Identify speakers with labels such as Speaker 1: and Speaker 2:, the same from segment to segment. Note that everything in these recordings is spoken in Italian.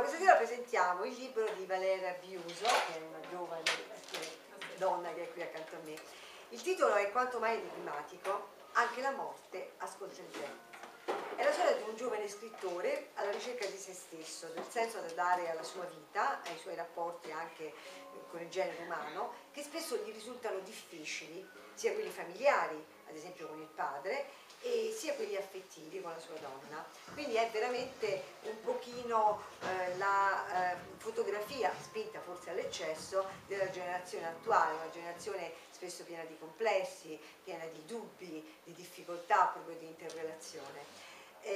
Speaker 1: questa sera presentiamo il libro di Valeria Biuso, che è una giovane donna che è qui accanto a me. Il titolo è Quanto mai enigmatico, anche la morte ascolta il vento. È la storia di un giovane scrittore alla ricerca di se stesso, del senso da dare alla sua vita, ai suoi rapporti anche con il genere umano, che spesso gli risultano difficili, sia quelli familiari, ad esempio con il padre, e sia quelli affettivi con la sua donna. Quindi è veramente un pochino la fotografia, spinta forse all'eccesso, della generazione attuale, una generazione spesso piena di complessi, piena di dubbi, di difficoltà proprio di interrelazione.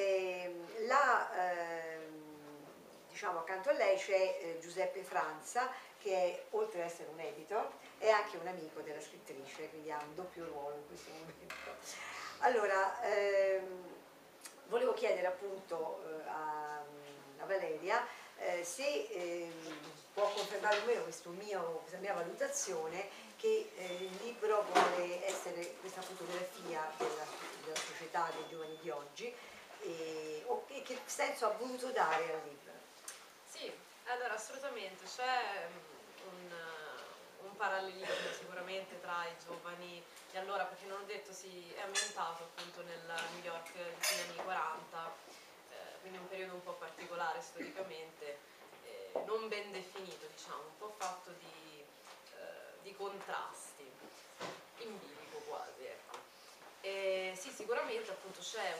Speaker 1: Diciamo, accanto a lei c'è Giuseppe Franza, che è, oltre ad essere un editor, è anche un amico della scrittrice, quindi ha un doppio ruolo in questo momento. Allora, volevo chiedere appunto a Valeria se può confermare o meno questa mia valutazione che il libro vuole essere questa fotografia della società dei giovani di oggi o che senso ha voluto dare al libro.
Speaker 2: Sì, allora assolutamente c'è un parallelismo sicuramente tra i giovani di allora, perché non ho detto si è ambientato appunto nel New York dei fine anni 40, quindi un periodo un po' particolare storicamente, non ben definito, diciamo, un po' fatto di contrasti, in bilico quasi, ecco. E sì, sicuramente appunto c'è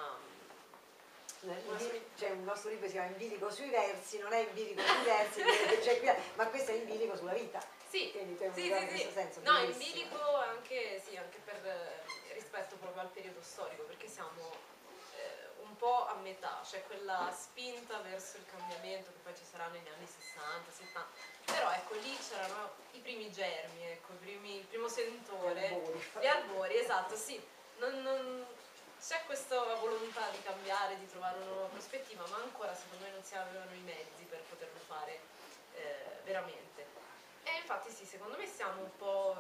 Speaker 1: C'è un nostro libro che si chiama In bilico sui versi, non è in bilico sui versi, ma questo è in bilico sulla vita.
Speaker 2: Sì,
Speaker 1: quindi c'è un
Speaker 2: sì,
Speaker 1: in
Speaker 2: sì,
Speaker 1: questo senso.
Speaker 2: no, in bilico anche, sì, anche per rispetto proprio al periodo storico, perché siamo un po' a metà, c'è quella spinta verso il cambiamento che poi ci sarà negli anni 60, 70, però ecco lì c'erano i primi germi, ecco, il primo sentore, gli albori, esatto, sì, c'è questa volontà di cambiare, di trovare una nuova prospettiva, ma ancora secondo me non si avevano i mezzi per poterlo fare veramente. E infatti sì, secondo me siamo un po'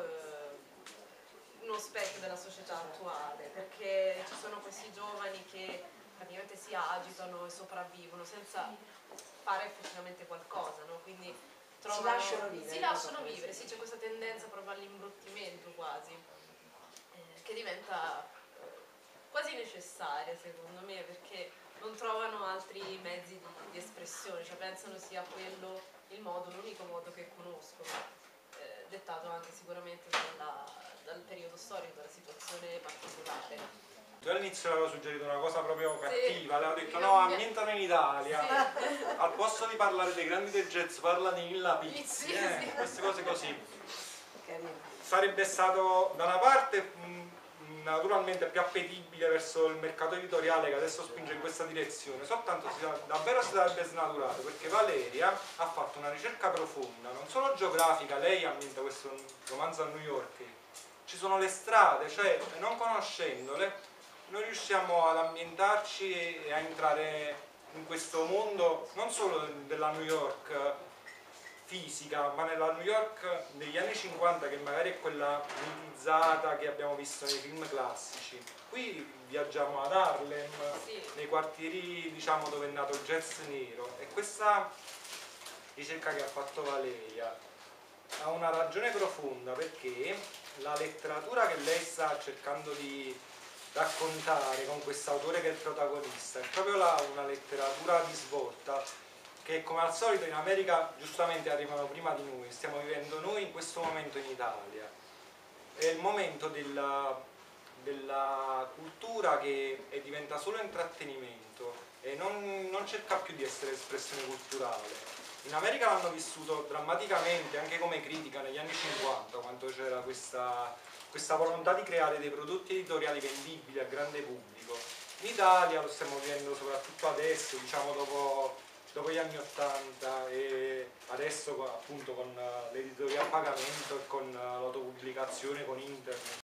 Speaker 2: uno specchio della società attuale, perché ci sono questi giovani che praticamente si agitano e sopravvivono senza fare effettivamente qualcosa, no? Quindi si lasciano vivere, sì, c'è questa tendenza proprio all'imbruttimento quasi, che diventa quasi necessaria secondo me, perché non trovano altri mezzi di espressione, cioè pensano sia quello l'unico modo che conoscono, dettato anche sicuramente dal periodo storico, dalla situazione particolare.
Speaker 3: Già all'inizio avevo suggerito una cosa proprio cattiva,
Speaker 2: sì,
Speaker 3: avevo detto no, ambientano in Italia, sì. Al posto di parlare dei grandi del jazz parla di Villa Pizzi, sì. Queste cose così. Sarebbe stato da una parte naturalmente più appetibile verso il mercato editoriale che adesso spinge in questa direzione, soltanto davvero si sarebbe snaturato, perché Valeria ha fatto una ricerca profonda, non solo geografica, lei ambienta questo romanzo a New York, ci sono le strade, cioè non conoscendole noi riusciamo ad ambientarci e a entrare in questo mondo non solo della New York fisica, ma nella New York degli anni 50, che magari è quella mitizzata che abbiamo visto nei film classici. Qui viaggiamo ad Harlem, sì, nei quartieri, diciamo, dove è nato il jazz nero, e questa ricerca che ha fatto Valeria ha una ragione profonda, perché la letteratura che lei sta cercando di raccontare con quest'autore che è il protagonista è proprio una letteratura di svolta, che come al solito in America giustamente arrivano prima di noi, stiamo vivendo noi in questo momento in Italia. È il momento della cultura che diventa solo intrattenimento e non cerca più di essere espressione culturale. In America l'hanno vissuto drammaticamente anche come critica negli anni 50, quando c'era questa volontà di creare dei prodotti editoriali vendibili al grande pubblico. In Italia lo stiamo vivendo soprattutto adesso, diciamo dopo gli anni 80, e adesso appunto con l'editoria a pagamento e con l'autopubblicazione, con internet.